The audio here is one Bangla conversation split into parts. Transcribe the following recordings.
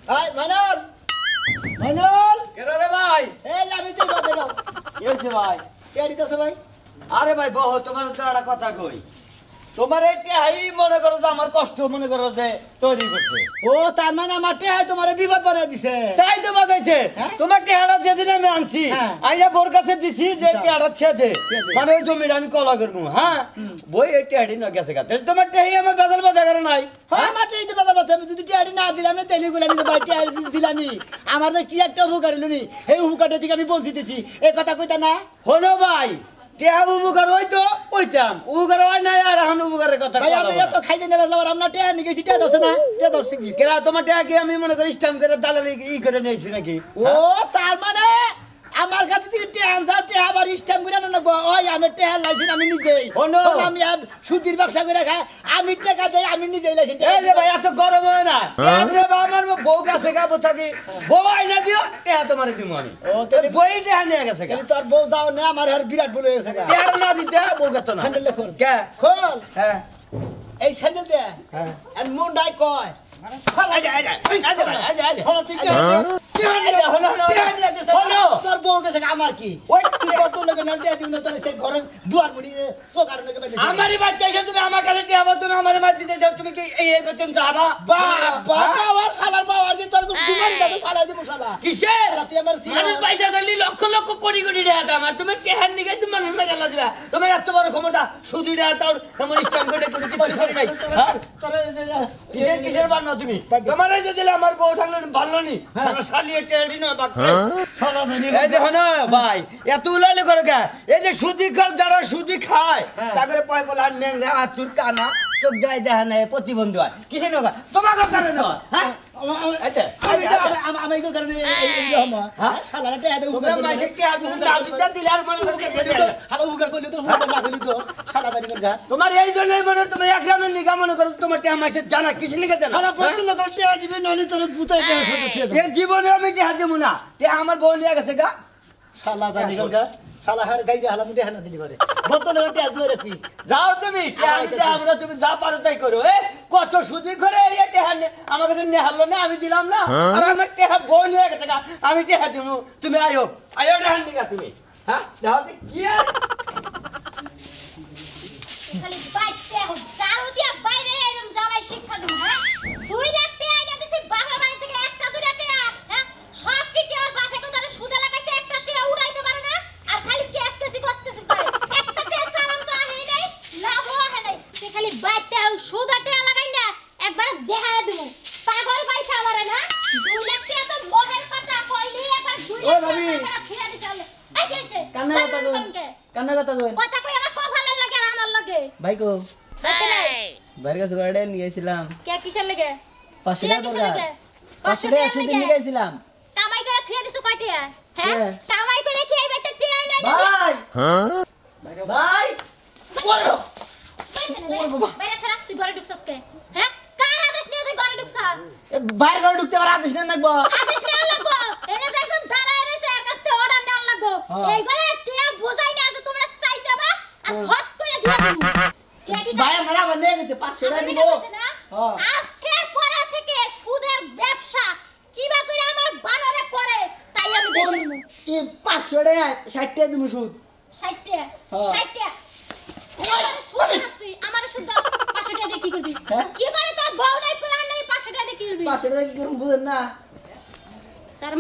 এই ময়নাল ময়নাল কেন রে ভাই? এই আমি তো বাবা নাও কি হয়েছে ভাই? টেডি তো ভাই আরে ভাই বহু তোমার তো একটা কথা কই, তোমার হাই মনে করো যে আমার কষ্ট মনে করো যে তৈরি করছে। ও তার মানে আমার টেহাই তোমার বিপদ বানাই দিছে। তাই তো বাজাইছে। তোমার টেহাটা যেদিন আমি আনছি আইনা বোর কাছে দিছি যে টেহাটা ছেদে মানে ওই জমিটা আমি কলা করবো। হ্যাঁ বই এই টেহাটি না গেছে গা, তোমার টেহাই আমার বেজাল বাজা করে নাই। হ্যাঁ আমার টেহাই তো বেজাল বাজা, আমি যদি টেহাটি না দিলাম না তেলি গুলা নিতে ভাই টেহাই দিলানি আমার যে কি একটা উপকার হলো নি, এই উপকারটা থেকে আমি বঞ্চিত দিছি এই কথা কইতা না। হলো ভাই টেহা উপকার হইতো কইতাম, উপকার হয় নাই আর এখন উপকারের কথা ভাই আমি এত খাইতে নেবে যাওয়ার আমরা টেহা নিয়ে গেছি টেহা দছে না টেহা দছে কি কেরা তোমার টেহা কি আমি মনে করি স্ট্যাম্প করে দালালি ই করে নিয়েছি নাকি? ও তার মানে আমার কাছে থেকে টেহা আবার স্ট্যাম্প করে না ওই আমি টেহা লাইছি আমি নিজেই আমি আর সুতির ব্যবসা করে খাই আমি টাকা দেই আমি নিজেই লাইছি। এই রে ভাই এত গরম হয় না, আমার বউ কাছে গাবো থাকি বউ আইনা দিও টেহা তোমার দিব আমি। ও তোর বই টেহা নিয়ে গেছে গা, তোর বউ যাও না আমার আর বিরাট বলে গেছে গা। টেহা না দিতে বউ গেত না। স্যান্ডেল খোল কে খোল। হ্যাঁ এই স্যান্ডেল দে হ্যাঁ আর মুন্ডাই কয় তোর বউ গেছে আমার কি ওই তোর লোকে না দিয়ে দিন তোর ঘরের দুয়ার মুড়ি চোকার লোকে আমারই বাচ্চা এসে তুমি আমার কাছে টিয়াবো, তুমি আমারে মার দিতে যাও, তুমি কি এই করতে যাবা? বাবা শালার বাবা আর তোর ঘুমাই যাবে ফালাই দিব শালা কিসের তুই আমার মানুষ পয়সা দিলি লক্ষ লক্ষ কোটি কোটি টাকা দাম আর তুমি টেহার নিগে তুমি মানুষ মেরে দিবা। তোমার এত বড় ক্ষমতা শুধু টাকা তাও এমন স্ট্যাম্প করে কোনো কিছু করে নাই। কিসের কিসের বান্ন তুমি তোমার এই যে দিলে আমার বউ থাকলে ভালো নি শালিয়ে টেহারি না বাচ্চা শালা জানি। এই দেখো না ভাই এত উলালে করে কে এই যে সুদি কর যারা সুদি খায় তাদের পয় বলা নেংরা হাতুর কানা চোখ যায় দেখা নাই প্রতিবন্ধী হয় কিসে নয় তোমাকে কারণে হয়। হ্যাঁ আচ্ছা আমি এই কারণে এই রকম শালার টেহা দে তোমরা মাসে কে আদু দাদিটা দিলে আর মনে করে হালো উগার করলি তো হুটা না করলি তো শালা দানি করগা তোমার এই জন্যই মনে তুমি এক গ্রামের নিগা মনে করো তোমার টেহা মাসে জানা কিছু নিকে জানা শালা পছন্দ তো টেহা দিবে ননি তোর গুতাই টেহা সাথে এই জীবনে আমি টেহা দেব না, টেহা আমার বউ নিয়ে গেছে গা শালা জানি করগা শালা হার গাইরে হালা মুটে হানা দিলি পারে বোতলে টেহা জোরে রাখবি যাও তুমি টেহা দিতে আমরা তুমি যা পারো তাই করো। এ কত সুদি করে এই টেহা আমার কাছে নিয়ে হারলো না আমি দিলাম না আর আমার টেহা বউ নিয়ে গেছে গা আমি টেহা দিব তুমি আয়ো আয়ো টেহা নিগা তুমি। হ্যাঁ দেখো কি খালি বাইতে হো দারু দিয়া বাইরে এরকম জামাই শিক্ষা দেব। হ্যাঁ 2 লাখ টাকা আইনা দিছি বাবার বাড়ি থেকে একটা দুইটা টাকা হ্যাঁ সব পিটে আর বাপে কো ধরে সুদে লাগাইছে একটা টাকা উড়াইতে পারে না আর খালি কেস কেসি করে একটা টাকা সালাম তো আহে নাই লাভ আহে নাই সে খালি বাইতে সুদা টাকা লাগাই না একবার দেখায় দেব পাগল পয়সা আমারে না 2 লাখ টাকা তো মোহের কথা কইলি একবার 2 লাখ টাকা ছিড়া দিছালে আই কইছে কান্না কথা কই কথা কই আমার কপালের লাগে আর আমার লাগে ভাই কো দেখতে নাই বাইরে কাছে গাড়ি নিয়ে গেছিলাম কে কিসের লাগে 500 টাকা দরকার 500 টাকা সুদি নিয়ে গেছিলাম কামাই করে থুয়া দিছো কয়টা হ্যাঁ কামাই করে কি এই বাইতে চেয়ে আইনা ভাই হ্যাঁ ভাই ওরে বাইরে সারা তুই ঘরে ঢুকছস কে হ্যাঁ কার আদেশ নিয়ে তুই ঘরে ঢুকছ বাইরে ঘরে ঢুকতে আর আদেশ না লাগবো আদেশ নেওয়া লাগবো এনে যে একজন দাঁড়ায় রইছে এর কাছে অর্ডার নেওয়া লাগবো এই ঘরে টিয়া বোঝাই না যে তোমরা চাইতে বা আর হট করে দিয়ে দিবো ভাই আমরা বন্ধ হয়ে গেছে 500 টাকা দিব। আজকের পরে থেকে সুদের ব্যবসা কিবা করে আমার বানরে করে তাই আমি দেব এই 500 টাকা 60 টাকা দিব সুদ 60 টাকা 60 টাকা আমার সুদ 500 টাকা দিয়ে কি করবি কি করে তোর বউ নাই প্ল্যান নাই 500 টাকা দিয়ে কি করবি 500 টাকা কি করব বুঝেন না তার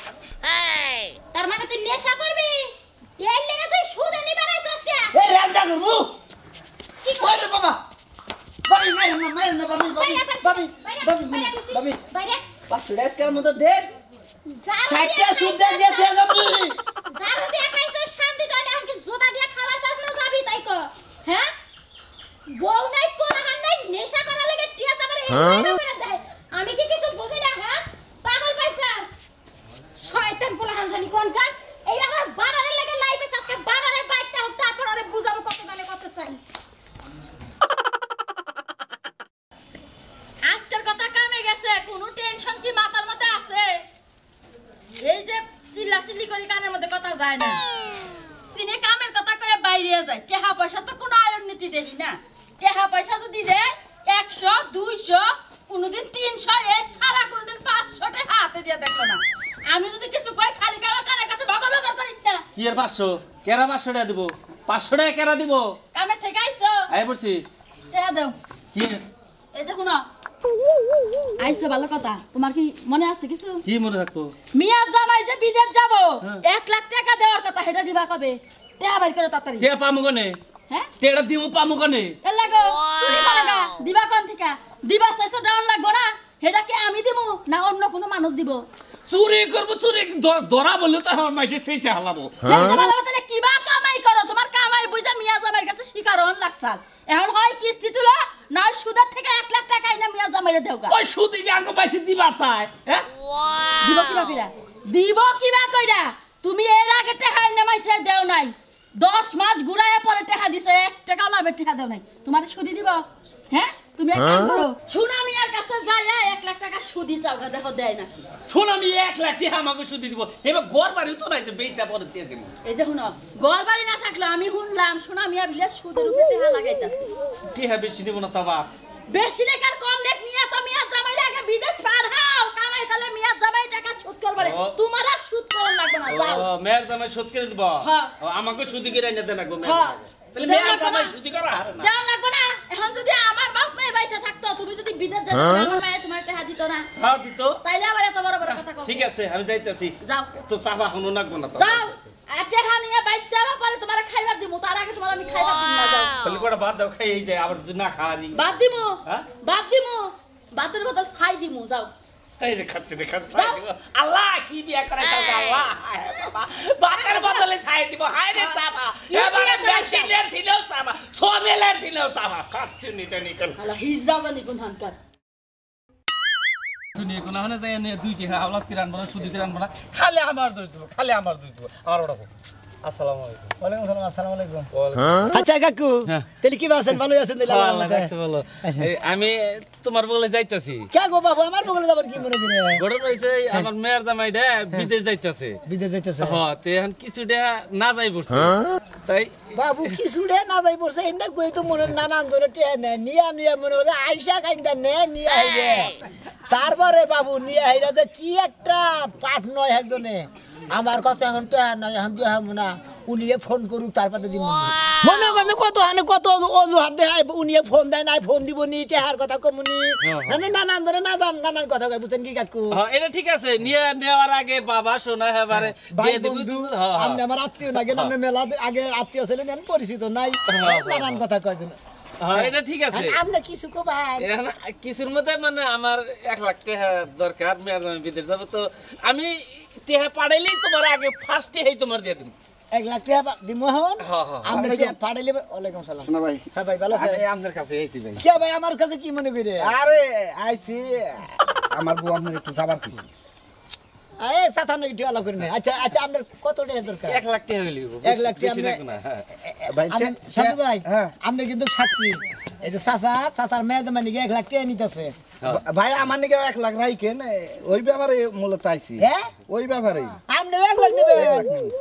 মানে তুই নেশা করবি এই লাগা তুই সুদ নিবা গাইছস তে এই রান্দা করব কি করে বাবা বাবি মাইর না বাবি বাইরে 500 টাকার মতো দে 60 টাকা সুদ দিয়ে দিয়ে যাবি জারু দিয়ে খাইছস শান্তি তো না কি জোতা দিয়ে খাবার চাস না যাবি তাই কর হ্যাঁ বউ নাই পোলাহান নাই নেশা করা লাগে টিয়াস আমার এই করে দেয় আমি কি কিছু বুঝি না হ্যাঁ পাগল পয়সা শয়তান পোলাহান জানি কোন কাজ এই আমার বানারে লাগে লাইফে আজকে বানারে বাইতে হোক তারপর আরে বুঝাবো কত মানে কত চাই আজকের কথা কামে গেছে কোনো টেনশন কি মাথার মধ্যে আছে এই যে চিল্লাচিল্লি করে কানের মধ্যে কথা যায় না তিনি কামের কথা কয়ে বাইরে যায় টাকা পয়সা তো কোনো আয়ন নীতি দেই না টাকা পয়সা যদি দেয় 100 200 কোনোদিন 300 এ সারা কোনোদিন 500 আর 500 কেরা 500 টাকা দিব 500 টাকা কেরা দিব কামে থেকে আইছো আই পড়ছি টাকা দাও কি এই যে শুনো আইছো ভালো কথা তোমার কি মনে আছে কিছু কি মনে রাখবো মিয়া জামাই যে বিদেশ যাব 1 লাখ টাকা দেওয়ার কথা সেটা দিবা কবে টাকা বাইর করে তাড়াতাড়ি কে পামু কোনে হ্যাঁ টেড়া দিমু পামু কোনে এ লাগো চুরি করাগা দিবা কোন থেকে দিবা চাইছো দেওয়ার লাগবো না সেটা কি আমি দিব না অন্য কোনো মানুষ দিব চুরি করব চুরি ধরা বললে তো আমার মাইসে সেই চালাবো সেইটা ভালো তাহলে কিবা কামাই করো তোমার কামাই বুঝা মিয়া জামাইয়ের কাছে শিকার হন লাগছাল এখন হয় কিস্তি তুলো না সুদের থেকে 1 লাখ টাকা আইনা মিয়া জামাইরে দেওগা ওই সুদি গাঙ্গ মাইসে দিবা চাই হ্যাঁ দিব কিবা কইরা তুমি এর আগে টাকা আইনা মাইসে দেও নাই 10 মাস ঘুরায় পরে টাকা দিছো 1 টাকাও লাভের টাকা দেও নাই তোমার সুদি দিব হ্যাঁ তুমি এক কাম করো সুনামি আর কাছে যাইয়া 1 লাখ টাকা সুদি চাওগা দেখো দেয় না সুনামি 1 লাখ টাকা আমাকে সুদি দিব এবার ঘর বাড়ি তো নাই বেচা পরে দিয়ে দেব এই যে শুনো ঘর বাড়ি না থাকলে আমি শুনলাম সুনামিয়া বিলে সুদের উপরে টাকা লাগাইতাছে টাকা বেশি দিব না তবা বেশি লেখার কম লেখ নিয়া তো মিয়া জামাইরে আগে বিদেশ পাঠাও কামাই করলে মিয়া জামাই টাকা সুদ করবে তোমার আর সুদ করা লাগবে না যাও ও মেয়ের জামাই সুদ করে দিব আমাকে সুদি করে এনে দেন গো তাহলে মেয়ের জামাই সুদি করা হারে না দেওয়া লাগবে না এখন যদি আমার বাপ মেয়ে বাইসা থাকতো তুমি যদি বিদেশ যেতে আমার মায়ে তোমার টাকা দিত না হ্যাঁ দিত তাইলে আবার এত বড় বড় কথা কও ঠিক আছে আমি যাইতাছি যাও তো চাবা হনো লাগবে না তো যাও এতে খানিয়া বাইতে যাবা পরে তোমার খাইবার দিমু তার আগে তোমার আমি খাইবার দিম না যাও তাহলে কোটা বাদ দাও খাই এই যায় আবার যদি না খাওয়ারি বাদ দিমু হ্যাঁ বাদ দিমু বাতের বদল ছাই দিমু যাও এই রে খাচ্ছে দিব আল্লাহ কি বিয়া করাইতা আল্লাহ বাতের বদলে ছাই দিব হায় রে চাপা এবারে বেশিলের দিলেও চাপা সোমেলের দিলেও চাপা খাচ্ছে নিচে নিকল আল্লাহ হিজাবানি কোন হানকার দুনিয়া কোন হানে যায় নে দুইটি আওলাদ কিরান বনা সুদি কিরান বনা খালি আমার দই দিব আমার ওটা আসসালামু আলাইকুম ওয়ালাইকুম আসসালাম আসসালামু আলাইকুম ওয়ালাইকুম আচ্ছা কাকু তাহলে কি আছেন ভালো আছেন দিলা বলো আমি তোমার বলে যাইতাছি কে গো বাবু আমার বগলে যাবার কি মনে করে বড় রইছে আমার মেয়ের জামাইটা বিদেশ যাইতাছে হ্যাঁ তে এখন কিছুটা না যাই পড়ছে তাই বাবু কিছুটা না যাই পড়ছে এন্ডা কই তো মনে নানান ধরে টিয়া নে নিয়া মনে হলে আইসা কাইন্দা নে নিয়া আইরে তারপরে বাবু নিয়া আইরা যে কি একটা পাঠ নয় একজনে আমার কাছে এখন তো না এখন দিয়া না উনিয়ে ফোন করুক তারপরে দিব মনে করেন কত অজুহাত দেয় উনিয়ে ফোন দেয় নাই ফোন দিব নি টেহার কথা কমুনি নানান ধরে নানান কথা কয় বুঝছেন কি কাকু এটা ঠিক আছে নিয়ে নেওয়ার আগে বাবা সোনা হেবারে দিয়ে দিব আপনি আমার আত্মীয় না গেলে আপনি মেলা আগে আত্মীয় ছিলেন পরিচিত নাই নানান কথা কয় এটা ঠিক আছে আপনি কিছু কবাই কিছুর মধ্যে মানে আমার 1 লাখ টাকা দরকার মেয়ের জামাই বিদেশ যাব তো আমি টাকা পাঠাইলেই তোমার আগে ফার্স্ট টাকাই তোমার দিয়ে দিব 1 লাখ টাকা দিমু হন আমরা টাকা পাঠাইলে ওয়ালাইকুম সালাম শোনা ভাই হ্যাঁ ভাই ভালো আছে আপনার কাছে আইছি ভাই কে ভাই আমার কাছে কি মনে করে আরে আইছি আমার বউ আপনার একটু যাবার কইছি এই সাতান্ন একটু আলাপ করে নেই আচ্ছা আপনার কত টাকা দরকার 1 লাখ টাকা হইলো 1 লাখ টাকা ভাই সাধু ভাই আপনি কিন্তু সাক্ষী এই যে চাচার মেয়েদের মানে 1 লাখ টাকা নিতেছে ভাই আমার নিকে 1 লাখ রাইকেন ওই ব্যাপারে মূলত আইছি ওই ব্যাপারে আপনি 1 লাখ নেবেন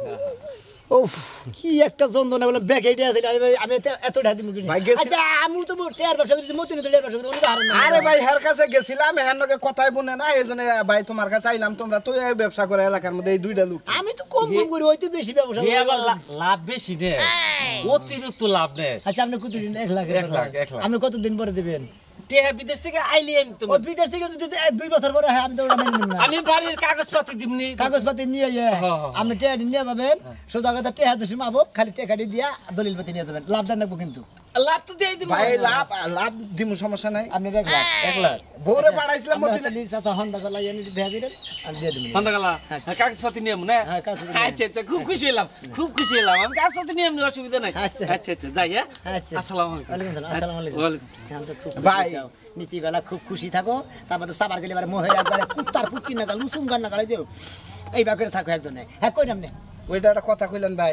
উফ কি একটা যন্ত্রণা বলে ব্যাগ এইটা আছে আমি এত টাকা দিব আচ্ছা আমি তো টেয়ার ব্যবসা করি মতিন তো টেয়ার ব্যবসা করি আরে ভাই হের কাছে গেছিলাম হের লগে কথাই বনে না এইজন্য ভাই তোমার কাছে আইলাম তোমরা তো এই ব্যবসা করে এলাকার মধ্যে এই দুইটা লোক আমি তো কম করি ওই তো বেশি ব্যবসা করি লাভ বেশি দে অতিরিক্ত লাভ নে আচ্ছা আপনি কতদিন 1 লাখ আপনি কতদিন পরে দিবেন টেহা বিদেশ থেকে আইলি আমি তো বিদেশ থেকে যদি 2 বছর পরে হয় আমি তো ওটা মেনে নিব না আমি বাড়ির কাগজপত্র দিমনি কাগজপত্র নিয়ে আপনি টেহা নিয়ে যাবেন সোজা কথা টেহা তো সীমাবো খালি টেকাটি দিয়া দলিলপত্র নিয়ে যাবেন লাভ দেন রাখবো কিন্তু লাভ তো দেই দিব ভাই লাভ দিমু সমস্যা নাই আপনি 1 লাখ বউরে পাঠাইছিলাম মতিন চাচা হন্দা গলা এনে দেয়া দিলেন আমি দিয়ে দিলাম হন্দা গলা কাগজপত্র নিয়ে না আচ্ছা খুব খুশি হলাম আমি কাগজপত্র নিয়ে এমনি অসুবিধা নাই আচ্ছা যাই আসসালামু আলাইকুম আসসালামু আলাইকুম ওয়ালাইকুম ভাই নীতি গলা খুব খুশি থাকো তারপরে সাবার গেলে এবার মোহের একবারে কুত্তার পুটকি না গাল লুসুম গান না গালে দিও এই বাকরে থাকো একজনে হ্যাঁ কই নামনে ওইটা একটা কথা কইলেন ভাই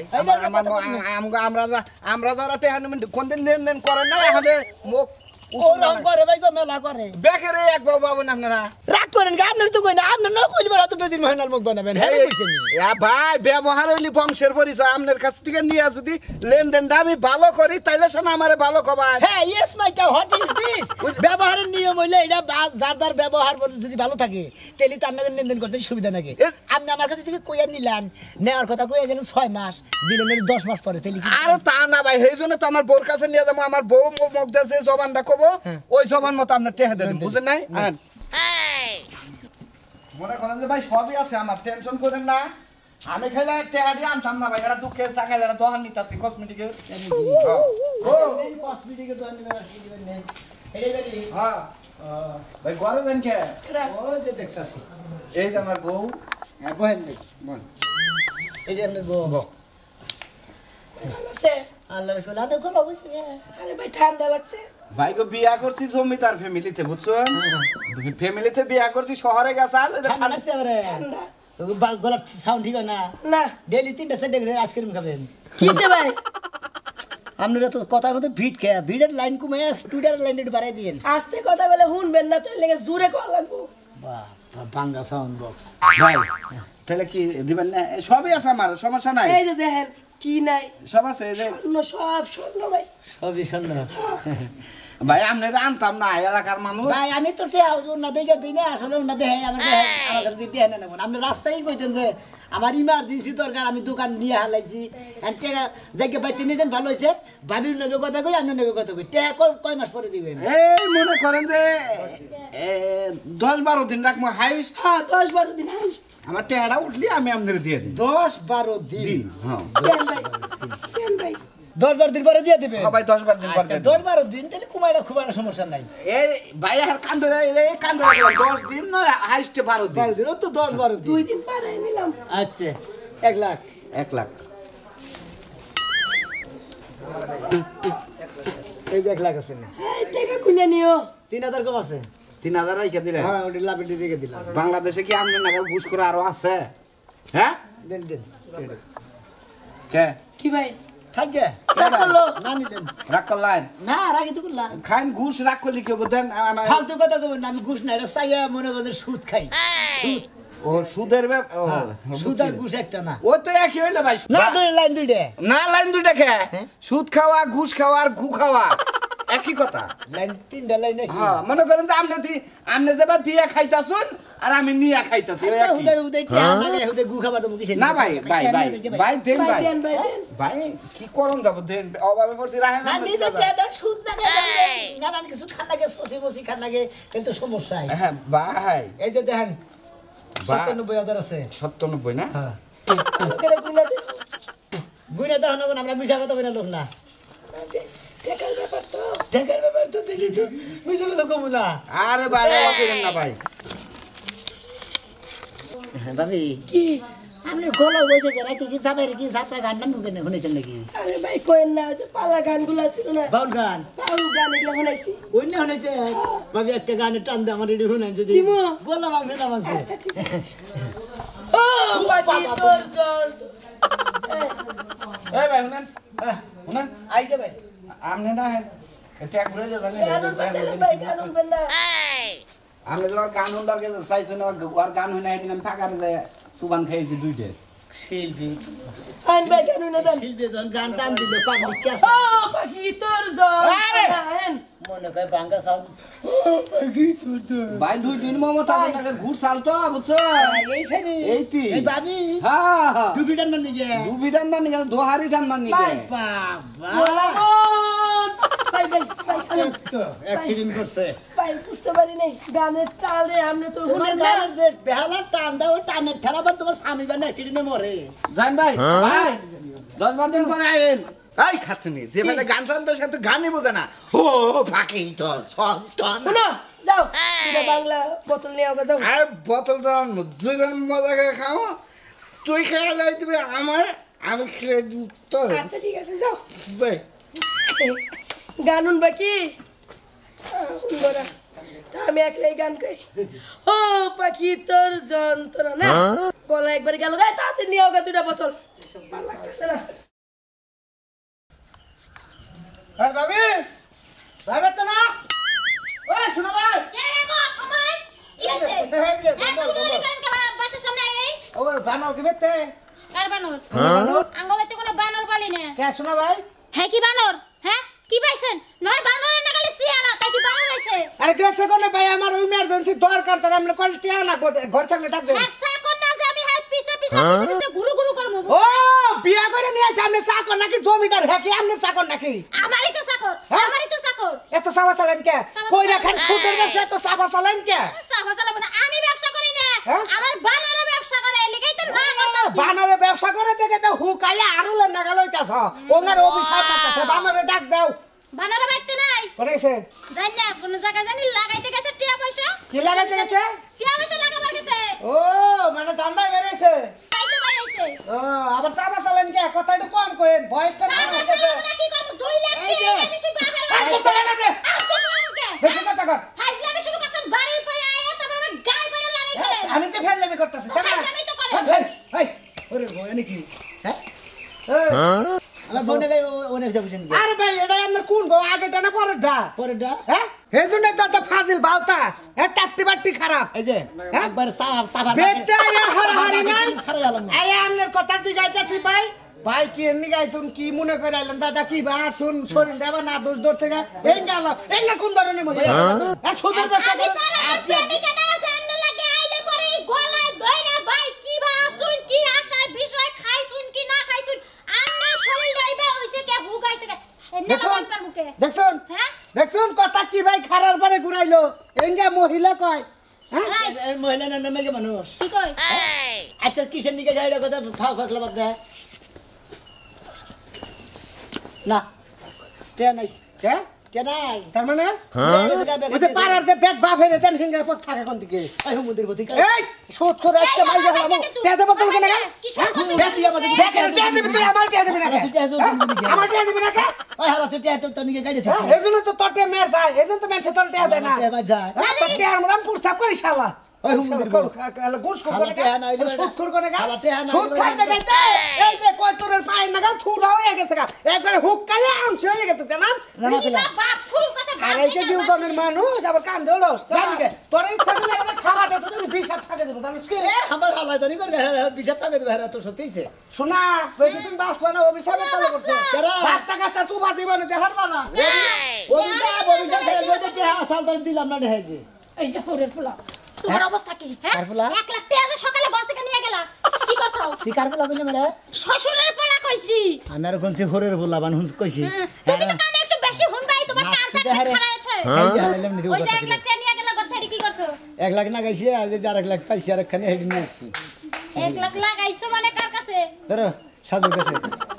আমরা যারা টেহান কোনদিন লেনদেন করেন না হলে মুখ ও রং করে ভাই গো মেলা করে বেকারে এক বাবু আপনারা রাখো করেন আপনার তো কই না আপনার না কইলে বড় তো বেদিন মহিনার মুখ বানাবেন হ্যাঁ কইছেন ভাই ব্যবহার হইলি বংশের পরিচয় আপনার কাছ থেকে নিয়ে যদি লেনদেনটা আমি ভালো করি তাইলে শোনা আমারে ভালো কবাই হ্যাঁ yes my cow what is this ব্যবহারের নিয়ম হইলে এটা যার যার ব্যবহার যদি ভালো থাকে তাহলে তার নাকি লেনদেন করতে সুবিধা নাকি আপনি আমার কাছে থেকে কইয়া নিলেন নেওয়ার কথা কইয়া গেলেন 6 মাস দিলেন 10 মাস পরে তাহলে আর তা না ভাই সেই জন্য তো আমার বউর কাছে নিয়ে যাবো আমার বউ মুখ দেশে জবানটা কবো ওই জবান মতো আপনার টেহা দেবেন বুঝেন নাই মনে করেন যে ভাই সবই আছে আমার টেনশন করেন না আমি খাইলে টেহা দিয়ে আনতাম না ভাই এটা দুঃখের চাকাইলে এটা দোহান নিতাছি কসমেটিকের কসমেটিকের দোকান নেবেন কি দিবেন নেই এটাই বাড়ি হ্যাঁ ভাই ঘরে যান কে ও যে দেখতাছি এই যে আমার বউ হ্যাঁ বহেন নেই বল এই যে আপনার বউ আছে আল্লাহ রাসূল আপনি কোন অবস্থা আরে ভাই ঠান্ডা লাগছে ভাই গো বিয়া করছি জমিদার ফ্যামিলিতে বুঝছেন ফ্যামিলিতে বিয়া করছি শহরে গেছাল ঠান্ডা লাগছে আমারে ঠান্ডা তো গলা সাউন্ড ঠিক হয় না না ডেইলি 3টা সেট দেখে আইসক্রিম খাবেন কিছে ভাই আপনারা তো কথা মতো ভিড় খেয়া ভিড়ের লাইন কমে স্টুডেন্ট লাইন একটু বাড়াই দিয়েন আস্তে কথা বলে শুনবেন না তো লেগে জোরে কল লাগবো বাহ বাঙ্গা সাউন্ড বক্স ভাই তাহলে কি দিবেন না সবই আছে আমার সমস্যা নাই এই যে দেখেন কি নাই সব আছে এই যে স্বর্ণ সব স্বর্ণ ভাই সবই শুনল ভাই আপনারা আনতাম না এলাকার মানুষ ভাই আমি তো না দেখে দিই না আসলে না দেখে আমার কাছে দিতে হয় না আপনি রাস্তায় কইতেন যে আমার ইমার্জেন্সি দরকার আমি দোকান নিয়ে হালাইছি টেকা যাকে বাইতে নিয়েছেন ভালো হয়েছে ভাবির নগে কথা কই আপনার নগে কথা কই টেকা কয় মাস পরে দিবেন এই মনে করেন যে 10-12 দিন রাখবো হাইস্ট হ্যাঁ 10-12 দিন হাইস্ট আমার টেহাটা উঠলি আমি আপনাদের দিয়ে দিই 10-12 দিন হ্যাঁ কেন ভাই কেন ভাই 10-12 দিন পরে দিয়ে দিবেন ভাই 10-12 দিন পরে 10-12 দিন তাহলে কুমাইরা খুব একটা সমস্যা নাই এই ভাই আর কান্দরে এই কান্দরে 10 দিন না হাইস্টে 12 দিন 12 দিন ও তো 10-12 দিন 2 দিন পরে নিলাম আচ্ছা 1 লাখ 1 লাখ এই যে 1 লাখ আছে না এই টাকা কুনে নিও 3000 কম আছে 3000 রাইখা দিলে হ্যাঁ ওটা লাভে রেখে দিলাম বাংলাদেশে কি আপনার নাগাল ঘুষ করে আরো আছে হ্যাঁ দেন দেন কে কি ভাই থাকে রাগ করলো না নিলেন রাগ করলেন না রাখি তো করলাম খাইন ঘুষ রাগ করলি কেউ দেন আমার ফালতু কথা কবেন না আমি ঘুষ না এটা চাইয়া মনে করেন সুদ খাই সুদ ও সুদের সুদ আর ঘুষ একটা না ও তো একই হইলো ভাই না দুই লাইন দুইটা না লাইন দুইটা খে সুদ খাওয়া ঘুষ খাওয়া আর ঘু খাওয়া একই কথা লাইন 3টা লাইন নাকি হ্যাঁ মনে করেন যে আপনি যেবার দিয়া খাইতাছুন আর আমি নিয়া খাইতাছি ওই একই। হুদাই হুদাই টিয়া লাগে হুদাই গু খাবার তো কিসে না ভাই ভাই ভাই ভাই দেন ভাই ভাই দেন ভাই দেন ভাই কি করুন যাব দেন অভাবে পড়ছি রাখেন না নিজে টিয়া দাও সুদ না গে না না কিছু খান লাগে সসি বসি খান লাগে তাহলে তো সমস্যা হয় হ্যাঁ ভাই এই যে দেখেন ৯৭,০০০ আছে ৯৭ না হ্যাঁ লোকেরা গুনা দে গুইনা তো হন আমরা মিছা কথা কইনা লোক না টাকার ব্যাপার তো টাকার ব্যাপার তো দেখি তো মিছা কথা কমু না আরে ভাই ও করেন না ভাই ভাবি কি আপনি গলা বসে রাইতে কি যাবে কি যাত্রা গান টান শুনেছেন নাকি আরে ভাই কোয়েন না ওই যে পালা গানগুলো ছিল না বাউল গান বাউল গান এগুলো শুনাইছি অন্য শুনেছে ভাবি একটা গানের টান দিয়ে আমার রেডি শুনাইছে যদি দিমু। গলা ভাঙছে না ভাঙছে আচ্ছা ঠিক আছে ও পাখি তোর জল এই ভাই শুনেন শুনেন আইতে ভাই আপনি না এটা ঘুরে যাবেন গানুন পাশালে ভাই গানুন বেন্না আমি তো আর গান হুন্ডার কাছে চাইছি না আর গান হই না এদিন আমি থাকার যায় সুবান খাইছি দুইটা শিল্পী আইন ভাই গানুন না জান শিল্পী যখন গান টান দিল পাবলিক কে ও পাখি তোর জল আরে! আহেন মনে করে বাঙ্গা সাউন্ড কি তুই ভাই 2 দিন মমতা নাকি ঘুর চাল তো বুঝছো এই সারি এইটি। এই ভাবি হ্যাঁ টুপি টান মানে গে দুবি টান মানি গেল দোহারি টান মানি ভাই। বাবা ভাই ভাই ভাই গানুন। তো অ্যাক্সিডেন্ট করছে ভাই বুঝতে পারি নাই গানের তালে আমরা তো তোমার শুনেন না গানের যে বেহালা টান দাও টানের ঠেলাবার তোমার স্বামী বানা অ্যাক্সিডেন্টে মরে জান ভাই ভাই 10 দিন পরে আইন এই খাচ্ছনি যে মানে গান শান্তের সাথে গানই বোঝে না ও ফাঁকি তো সব টন শুনো যাও এটা বাংলা বোতল নিয়ে আগে যাও আর বোতল তো দুজন মজা করে খাও তুই খেয়ে লাই দিবি আমার আমি খেয়ে দিব তোর আচ্ছা ঠিক আছে যাও যাই। গানুন বাকি শুনবরা তা আমি একলাই গান গাই ও পাখি তোর যন্ত্রণা না গলা একবার গেল গায়ে তাতে নিয়ে আগে দুটা বোতল ভালো লাগতেছে না এই ভাবি ভাবি তো না ওই শোনো ভাই কে রে গো সময় কি হইছে এই বানর কি বেতে কার বানর আঙ্গলাতে কোনো বানর পালি না কে শোনা ভাই হ্যাঁ কি বানর হ্যাঁ কি পাইছেন নয় বানর না গেলে সিয়ারা তাই কি বানর হইছে আরে গেছে কোনে ভাই আমার ইমার্জেন্সি দরকার তার আমরা কল টিয়া না ঘর থাকলে ডাক দেন হাসা কোন না যে আমি হার পিছে পিছে গুরু গুরু করব ও বিয়া করে নিয়ে আসে আপনি চাকর নাকি জমিদার হ্যাঁ কি আপনি চাকর নাকি আমারই তো চাকর এত সাবা চালেন কে কই রাখেন সুদের ব্যবসা এত সাবা চালেন কে সাবা চালাবো না আমি ব্যবসা করি না আমার বানরে ব্যবসা করে এলিগেই তো না করতাছি বানরে ব্যবসা করে দেখে তো হুকাইয়া আরুলে নাগাল হইতাছ ওনার অভিশাপ করতেছে বানরে ডাক দাও বানরে বাইতে নাই করেছে জানি না কোন জায়গা জানি লাগাইতে গেছে টিয়া পয়সা কি লাগাইতে গেছে টিয়া পয়সা লাগাবার গেছে ও মানে দান্দায় বেরেছে তাই তো বাইছে ও আবার সাবা চালেন কে কথা একটু কম কইন বয়সটা কম হইছে কি করব 2 লাখ টাকা দিছি বাপের আর কত লাগবে আচ্ছা বলকে বেশি কথা কর ফাইজলামি শুরু করছেন বাড়ির পরে আয়া তারপর আমার গায় পরে লড়াই করে আমি তো ফেললামি করতেছি তাই না ফাইজলামি তো করে এই ওরে ভয় নাকি হ্যাঁ আমার ফোনে গায় অনেক যাবছেন আরে ভাই এটা আপনার কোন গো আগেটা না পরেরটা হ্যাঁ হেজুনে তো ফাজিল বাউতা এ টাট্টি বাট্টি খারাপ এই যে একবার সাফা বেটা এ হারাহারি না আয়া আমনের কথা জিগাইতাছি ভাই ভাই কি এমনি গাইছুন কি মনে করে আইলেন দাদা কি বা শুন শরীর দেবা না দোষ ধরছে গা এঙ্গা কোন ধরনের মজা আর সুদের ব্যবসা করে আমি কেন জানলে লাগে আইলে পরে গলায় ধইরা ভাই কি বা শুন কি আশায় বিষয় খাইছুন কি না খাইছুন আমরা শরীর রাইবা হইছে কে হুগাইছে কে দেখছুন দেখছুন কথা কি ভাই খারার পরে ঘুরাইলো এঙ্গা মহিলা কয় হ্যাঁ মহিলা না নামে মানুষ কি কয় আচ্ছা কিসের নিকে যাই কথা ফাসলা বাদ দে না তে নাই কে নাই তার মানে ওই যে পাড়ার যে ব্যাগ বাফে রে দেন হিঙ্গা পথ থাকে কোন দিকে এই হুমুদের প্রতি এই শোধ করে একটা মাইরা হলাম তে দেব তো কেন তে তুই আমাদের তে দিবি তুই আমার তে দিবি না আমার তে দিবি না কে ওই হালা তুই তে তো নিকে গাইতে থাকে এজন্য তো তোটে মের যায় এজন্য তো মেরছে তোর তে দেয় না তো তে আর মলাম পুরসাপ করি শালা ওই হুমুদের কালা গোস করে কে না হইলো শোধ করে গা শোধ খাইতে খাইতে এই যে কয় তোর পায় না গাল থুড়া হয়ে গেছে গা একবার হুক কালে আমছে হয়ে গেছে কেন বাপ ফুল কসে আর এই যে জীবনের মানুষ আবার কান দেলস জানি কে তোর ইচ্ছা করলে আমার খাওয়া দে তুমি বিষাদ থাকে দেব জানিস কি আমার হালাই জানি করে বিষাদ থাকে দেব হেরা তো সত্যিছে শোনা বেশি দিন বাঁচবা না অভিশাপে তলে করছে বাচ্চা কাচ্চা তুই বাঁচিবা না দেখার না অভিশাপ ফেল হয়ে যে আসাল তোর দিলাম না দেখাই যে এই যে হোরের পোলা তোমার অবস্থা কি হ্যাঁ 1 লাখ টাকা সকালে ঘর থেকে নিয়ে গেলা কি করছাও তুই কার পোলা কইলে মানে শ্বশুরের পোলা কইছি আমি আর কোনছি হোরের পোলা বান হুন কইছি তুমি তো কানে একটু বেশি হুনবাই তোমার কানটা খারাইছে এই যে হালাইলাম নি ওই যে 1 লাখ টাকা নিয়ে গেলা ঘর থেকে কি করছো 1 লাখ না গাইছি আজ যে 1 লাখ পাইছি আর এখানে হেডি নিয়ে আসছি 1 লাখ লাগাইছো মানে কার কাছে ধরো সাজু কাছে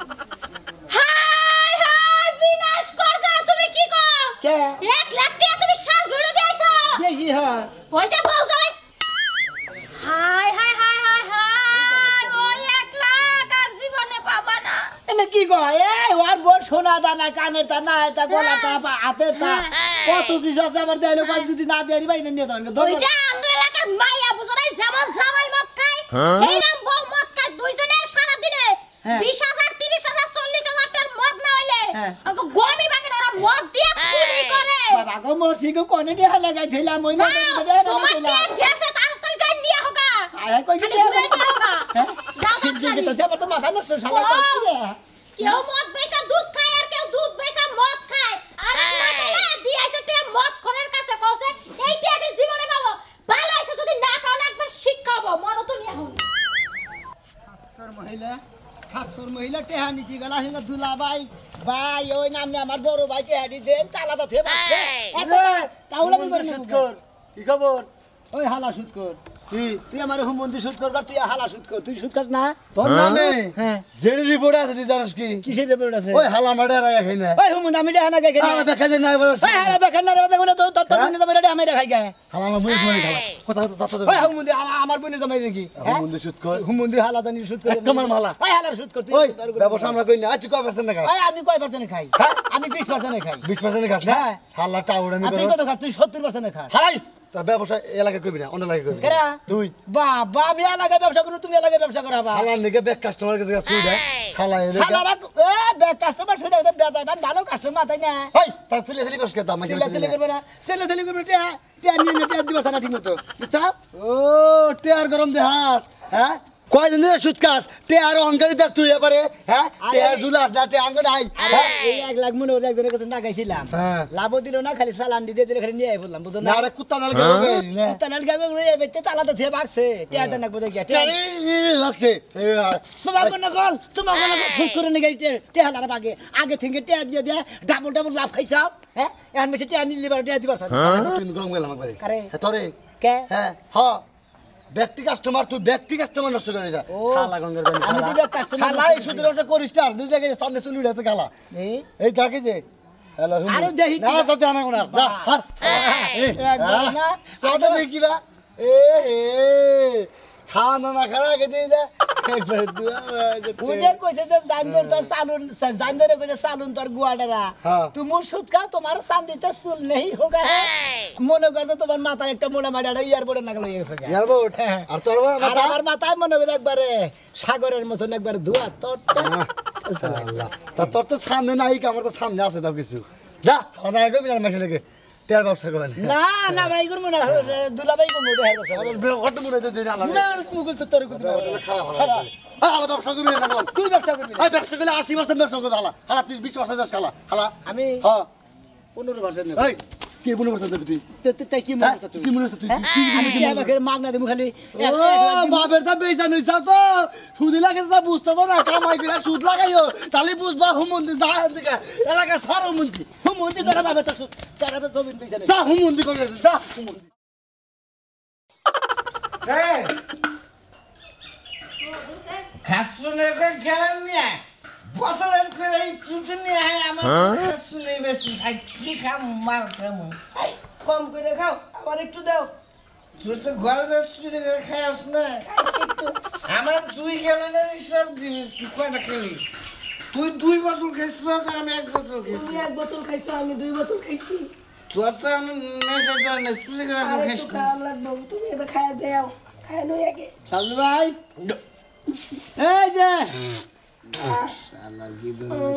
হাই হাই বিনাশ করছ তুমি কি কও কে 1 লাখ টাকা তুমি Shajlu দিয়েছো দিয়েছি হ্যাঁ ওই যে বউ সবাই hi hi hi hi hi ওই 1 লাখ আর জীবনে পাবা না এনে কি কয় এই ওর বড় সোনা দানা কানের তা না এটা গলাটা হাতের তা কত কিছু আছে আবার দেইলো কয় যদি না দেরি ভাই নিয়ে যাবেন ওইটা আমরা এলাকার মাইয়া বুঝরাই যেমন জামাই মদ খায় এইরকম বউ মদ খায় দুইজনের সারা দিনে 20000 30000 40000 টাকার মদ না হইলে আমাকে গমি বাকি ওরা মদ দিয়ে খুলি করে বাবা গো মরছি গো কোনে দেয়া লাগাই ছিলাম ওই মদ দেয়া লাগাই ছিলাম গেছে তাড়াতাড়ি যাই নিয়ে হোগা আয় কই কি দেয়া হোগা সিদ্ধি তো সে তো মাথা নষ্ট শালা কই কি দেয়া কেউ মদ বেচা দুধ খায় আর কেউ দুধ বেচা মদ খায় আর মাতালে দিয়েছে তে মদ খনের কাছে কইছে এইটা কি জীবনে পাবো ভালো আছে যদি না পাও না একবার শিক্ষা পাবো মরো তুমি এখন খাসর মহিলা টেহা নীতি গলা হিঙ্গা দুলা ভাই ভাই ওই নাম নে আমার বড় ভাই টেহা দি দেন তালাটা থে বাচ্চা তাহলে আমি করে সুদকর কি খবর ওই হালা সুদকর কি তুই আমার হুমন্দি সুদকর কর তুই হালা সুদকর তুই সুদকর না তোর নামে হ্যাঁ জেডি রিপোর্ট আছে তুই জানিস কি কিসের রিপোর্ট আছে ওই হালা মাডে রাখা খাই না ওই হুমন্দি আমি টেহা না গে আমার দেখা যায় না বলছ ওই হালা বেখান না রে বাদা গুলো তো তোর মনে তো মেরে আমি রাখাই গে হালা আমার মুই মুই খালা কথা কথা ওই হুমন্দি আমার বোনের জামাই নাকি হুমন্দি সুদ কর হুমন্দি হালা দানি সুদ কর একদম মালা ওই হালার সুদ কর তুই ওই ব্যবসা আমরা কই না তুই কয় পারছেন না খাই ওই আমি কয় পার্সেন্ট খাই আমি 20% খাই 20% খাস না হালা টাউড আমি তুই কত খাস তুই 70% খাস হাই তোর ব্যবসা এলাকা করবি না অন্য এলাকা করবি কেরা তুই বাবা আমি এলাকায় ব্যবসা করব তুমি এলাকায় ব্যবসা করাবা হালার নিকে ব্যাক কাস্টমার কাছে সুদ শালা এলাকা হালারা এ ব্যাক কাস্টমার শুনে বেজাইবান ভালো কাস্টমার তাই না ওই তা ছেলে ছেলে কষ্ট দাম ছেলে করবে না ছেলে করবে টিয়া নিয়ে টিয়া দিবস না ঠিক মতো বুঝছো ও টিয়ার গরম দেহাস হ্যাঁ কয়দিন ধরে সুদ খাস তে আর অহংকারী দাস তুই এবারে হ্যাঁ তে আর দুলাস না তে আঙ্গ নাই এই 1 লাখ মনে ওর একজনের কাছে নাগাইছিলাম লাভ দিল না খালি চালান দিয়ে দিলে খালি নিয়ে আই বললাম বুঝো না আরে কুত্তা নাল গাবে না কুত্তা নাল গাবে বেতে তালাতে থেকে ভাগছে টিয়া দেন বলে গিয়া লাগছে তোমার কোন কল তোমার কোন সুদ করে নি গাইতে টিয়া লারা ভাগে আগে থেকে টিয়া দিয়ে দিয়ে ডাবল লাভ খাইছাও হ্যাঁ এখন মেছে টিয়া নিলি বার টিয়া দিবার তুমি গরম গেলাম একবারে আরে তোরে কে হ্যাঁ হ ব্যক্তি কাস্টমার তুই ব্যক্তি কাস্টমার নষ্ট করে যা শালা গঙ্গার জানি আমি তো ব্যক্তি কাস্টমার শালা এই সুদের ওটা করিস না দুই জায়গায় সামনে চলে উঠে গালা এই থাকে যে আরে দেখি না তো জানা কোনা যা হার না ওটা দেখি না এ খাওয়া না খারা আগে দিয়ে যা একবার দুয়া ওদে কইছে যে জানজর তোর সালুন জানজরে কইছে সালুন তোর গুয়াডারা তুমি সুদ খাও তোমার চাঁদিতে চুল নেই হোগা মনে করতে তোমার মাথায় একটা মোড়া মাড়াটা ইয়ারবোর্ডে নাগল হয়ে গেছে এয়ারবোর্ড আর তোর আর আমার মাথায় মনে করে একবারে সাগরের মতন একবার ধোয়া তোর আল্লাহ তা তোর তো সামনে নাই আমার তো সামনে আছে তাও কিছু যা না এগো বিনা মাসে লাগে তের ব্যবসা করেন না না ভাই করবো না দুলাভাই করবো কত মনে হচ্ছে দিন আল্লাহ না মুকুল তো তোর করতে খারাপ খারাপ আল্লাহ ব্যবসা করবি না দেখলাম তুই ব্যবসা করবি না এই ব্যবসা করলে 80% ব্যবসা করবে হালা হালা তুই 20% দাস হালা হালা আমি হ্যাঁ 15% নেব এই কি 15% দেবি তুই তাই কি মনে করছ তুই কি মনে হচ্ছে তুই আমি কি আমাকে মাগনা দেবো খালি ও বাপের দা বেচা নইছা তো সুদি লাগে তা বুঝতে তো না কামাই করে সুদ লাগাইও তাহলে বুঝবা হুমন্দি যা দিকে এলাকা সার হুমন্দি করে বাবার তো তারা তো জমিন বেচা যা হুমন্দি করে যা হুমন্দি এই খাসুনে গেলেন নিয়ে বছরের করে এই চুচু নিয়ে আমার খাসুনে বেশি খাই কি খাম মার খাম কম করে খাও আবার একটু দাও তুই তো ঘরে যা চুরি করে খাইস না আমার 2 গ্যালনের হিসাব দিবি তুই কয়টা খেলি তুই 2 বোতল খাইছিস আর আমি 1 বোতল খাইছি তুমি 1 বোতল খাইছো আমি 2 বোতল খাইছি তোর তো আমি নেশা দেওয়া নেই চুরি করে আরে খাইস তো খাওয়া লাগবে তুমি এটা খাইয়া দাও খায় নই আগে চালু ভাই এই যে শালা কি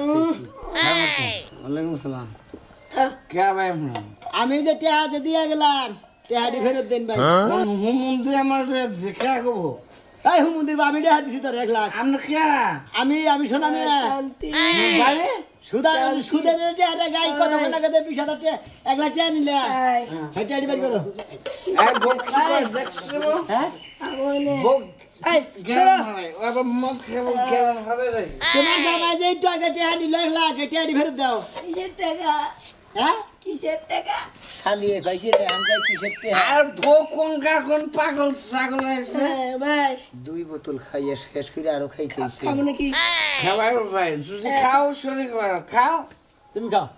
ওয়ালাইকুম সালাম কে ভাই আমি যে টিয়া দিয়ে গেলাম টিয়াটি ফেরত দেন ভাই হুমুন্দি আমার দেখা গো এই হুমন্দির আমি টিয়া দিছি তোর 1 লাখ আমরা কে আমি শোনা মিয়া শান্তি বাইরে সুদে যে টিয়াটা গাই কত লাগে দে 20,000 টাকা 1 লাখ টাকা নিলে এই টিয়াটি বের করো আর ভোগ কি করে দেখছো হ্যাঁ আমনে ভোগ এই গেল হয় আবার মদ খাবো গেল হবে রে তোমার জামাই যে টাকা টিয়া নিল 1 লাখ এই টিয়াটি ফেরত দাও কিসের টাকা হ্যাঁ কিসের টাকা শালিয়ে কই কি রে আমি কিসের টিয়া আর ভোগ কোন পাগল ছাগল আছে ভাই 2 বোতল খাইয়ে শেষ করে আরো খাইতেছি খাবো নাকি খাবার ভাই যদি খাও শরীর করো খাও তুমি খাও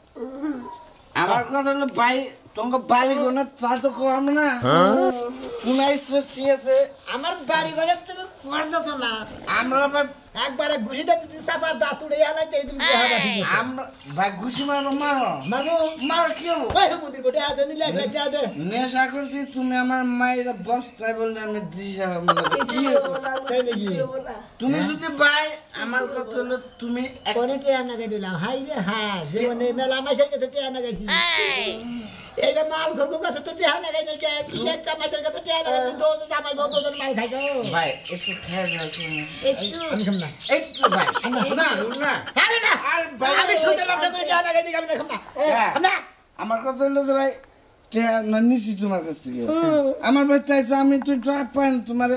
আমার কথা হলো ভাই তোমাকে বাড়ি গোনা তা তো কম না কোনাই আছে আমার বাড়ি ঘরে তুমি করতেছ না আমরা ভাই একবারে ঘুষিতে যদি চাপার দাঁত উড়ে হালাইতে তুমি দেখাবা ঠিক মতো। আমরা ভাই ঘুষি মারো মারবো মারো কি হবো ওই হুমন্দির গোটে হাতে নিলে 1 লাখ টাকা দে নেশা করছি তুমি আমার মায়ের বস্তায় বললে আমি দিশা তাই নাকি তুমি যদি ভাই আমার কথা হলো তুমি কোনে টিয়া না দিলাম হাই রে হ্যাঁ জীবনে মেলা মাসের কাছে টিয়া না গাইছি এইটা মাল ঘুরবো কাছে তো টিয়া না গাই নাই কি একটা মাসের কাছে টিয়া না গাই দোজ জামাই বন্ধ করে মাল খাই গো ভাই একটু খেয়ে যাও তুমি একটু আমি খাম না একটু ভাই না আরে না আর ভাই আমি সুদের ব্যবসা করে টিয়া না গাই আমি না খাম না খাম না আমার কথা হলো যে ভাই নিছি তোমার কাছ থেকে আমার ভাই তাই তো আমি তুই ট্রাক পান তোমার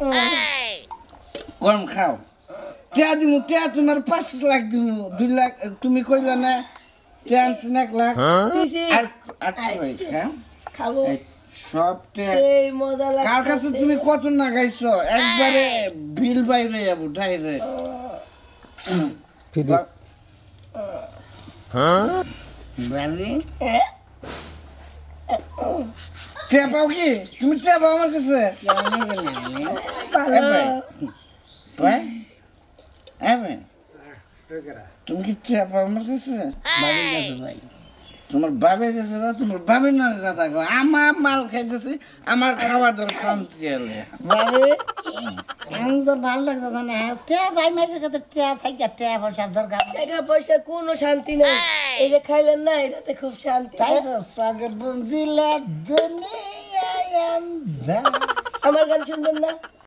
কম খাও টিয়া তোমার 5 লাখ দিব 2 লাখ তুমি কইলা না টিয়া 1 লাখ দিছি আর ভাই খাও খাবো সব টিয়া সেই মজা লাগে কার কাছে তুমি কত না গাইছো একবারে বিল বাইরে যাবো ডাইরেক্ট ফিডিস বাবি টিয়া পাও কি তুমি টিয়া পাও আমার কাছে ভাই তুমি কি টিয়া পাও আমার কাছে বাবির কাছে ভাই তোমার বাবের কাছে বা তোমার বাবের না কথা কো আমার মাল খাইতেছে আমার খাবার দর শান্তি হলে বাবা আমি তো ভালো লাগছে না টিয়া ভাই মাসের কাছে টিয়া থাকি টিয়া পয়সার দরকার টাকা পয়সা কোনো শান্তি নেই এই যে খাইলেন না এটাতে খুব শান্তি তাই তো সাগর বুঝিলা দুনিয়া আমার গান শুনবেন না